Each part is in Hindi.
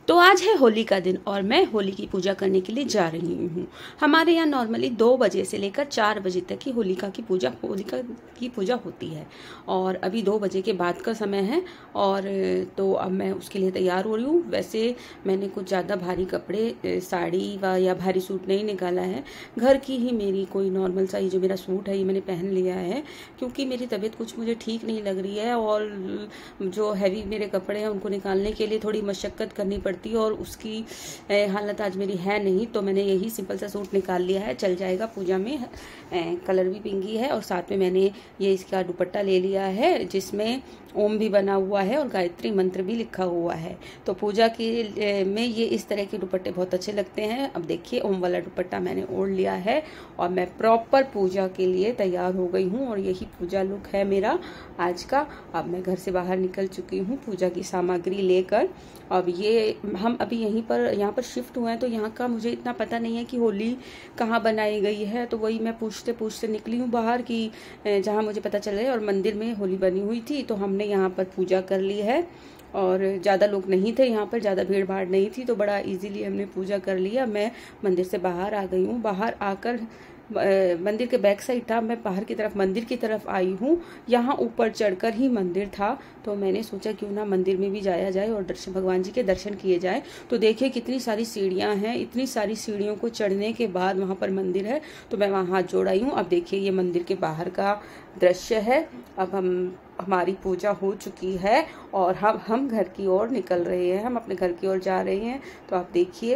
तो आज है होली का दिन और मैं होली की पूजा करने के लिए जा रही हूँ। हमारे यहाँ नॉर्मली 2 बजे से लेकर 4 बजे तक की होलिका की पूजा होती है और अभी 2 बजे के बाद का समय है। और तो अब मैं उसके लिए तैयार हो रही हूँ। वैसे मैंने कुछ ज़्यादा भारी कपड़े, साड़ी या भारी सूट नहीं निकाला है। घर की ही मेरी कोई नॉर्मल सा ही जो मेरा सूट है ये मैंने पहन लिया है, क्योंकि मेरी तबीयत कुछ मुझे ठीक नहीं लग रही है और जो हैवी मेरे कपड़े हैं उनको निकालने के लिए थोड़ी मशक्क़त करनी पड़ती है और उसकी हालत आज मेरी है नहीं। तो मैंने यही सिंपल सा सूट निकाल लिया है, चल जाएगा पूजा में। कलर भी पिंकी है और साथ में मैंने ये इसका दुपट्टा ले लिया है जिसमें ओम भी बना हुआ है और गायत्री मंत्र भी लिखा हुआ है। तो पूजा के में ये इस तरह के दुपट्टे बहुत अच्छे लगते हैं। अब देखिए ओम वाला दुपट्टा मैंने ओढ़ लिया है और मैं प्रॉपर पूजा के लिए तैयार हो गई हूँ और यही पूजा लुक है मेरा आज का। अब मैं घर से बाहर निकल चुकी हूँ पूजा की सामग्री लेकर। अब ये हम अभी यहाँ पर शिफ्ट हुए हैं, तो यहाँ का मुझे इतना पता नहीं है कि होली कहाँ बनाई गई है। तो वही मैं पूछते निकली हूँ बाहर कि जहाँ मुझे पता चले, और मंदिर में होली बनी हुई थी तो हमने यहाँ पर पूजा कर ली है। और ज़्यादा लोग नहीं थे यहाँ पर, ज़्यादा भीड़ भाड़ नहीं थी, तो बड़ा इजीली हमने पूजा कर लिया। मैं मंदिर से बाहर आ गई हूँ। बाहर आकर मंदिर के बैक साइड था, मैं बाहर की तरफ मंदिर की तरफ आई हूँ। यहाँ ऊपर चढ़कर ही मंदिर था, तो मैंने सोचा क्यों ना मंदिर में भी जाया जाए और भगवान जी के दर्शन किए जाए। तो देखिए कितनी सारी सीढ़ियाँ हैं, इतनी सारी सीढ़ियों को चढ़ने के बाद वहाँ पर मंदिर है, तो मैं वहाँ हाथ जोड़ आई हूँ। अब देखिए ये मंदिर के बाहर का दृश्य है। अब हमारी पूजा हो चुकी है और हम घर की ओर निकल रहे हैं, हम अपने घर की ओर जा रहे हैं। तो आप देखिए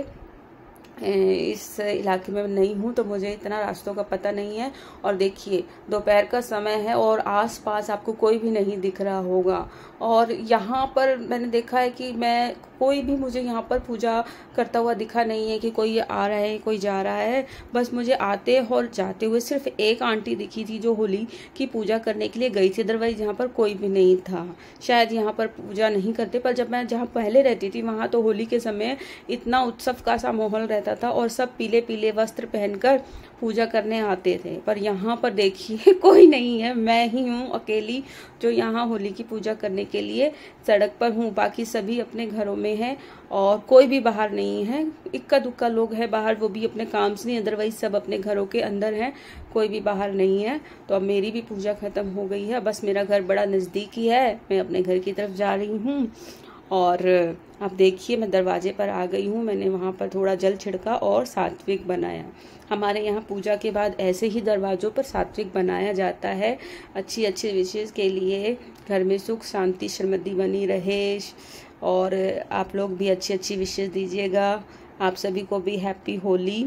इस इलाके में नहीं हूँ तो मुझे इतना रास्तों का पता नहीं है। और देखिए दोपहर का समय है और आसपास आपको कोई भी नहीं दिख रहा होगा। और यहाँ पर मैंने देखा है कि कोई भी मुझे यहाँ पर पूजा करता हुआ दिखा नहीं है कि कोई आ रहा है कोई जा रहा है। बस मुझे आते और जाते हुए सिर्फ एक आंटी दिखी थी जो होली की पूजा करने के लिए गई थी, अदरवाइज यहाँ पर कोई भी नहीं था। शायद यहाँ पर पूजा नहीं करते, पर जब मैं जहाँ पहले रहती थी वहाँ तो होली के समय इतना उत्सव का सा माहौल रहता था और सब पीले पीले वस्त्र पहनकर पूजा करने आते थे। पर यहाँ पर देखिए कोई नहीं है, मैं ही हूँ अकेली जो यहाँ होली की पूजा करने के लिए सड़क पर हूँ। बाकी सभी अपने घरों में हैं और कोई भी बाहर नहीं है। इक्का दुक्का लोग हैं बाहर, वो भी अपने काम से नहीं, अदरवाइज सब अपने घरों के अंदर हैं, कोई भी बाहर नहीं है। तो अब मेरी भी पूजा खत्म हो गई है। बस मेरा घर बड़ा नज़दीक ही है, मैं अपने घर की तरफ जा रही हूँ। और अब देखिए मैं दरवाजे पर आ गई हूँ। मैंने वहाँ पर थोड़ा जल छिड़का और सात्विक बनाया। हमारे यहाँ पूजा के बाद ऐसे ही दरवाज़ों पर सात्विक बनाया जाता है, अच्छी अच्छी विशेष के लिए, घर में सुख शांति समृद्धि बनी रहे। और आप लोग भी अच्छी अच्छी विशेष दीजिएगा। आप सभी को भी हैप्पी होली।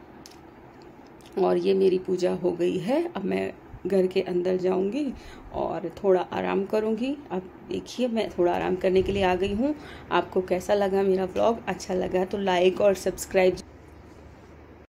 और ये मेरी पूजा हो गई है। अब मैं घर के अंदर जाऊंगी और थोड़ा आराम करूंगी। अब देखिए मैं थोड़ा आराम करने के लिए आ गई हूँ। आपको कैसा लगा मेरा व्लॉग? अच्छा लगा तो लाइक और सब्सक्राइब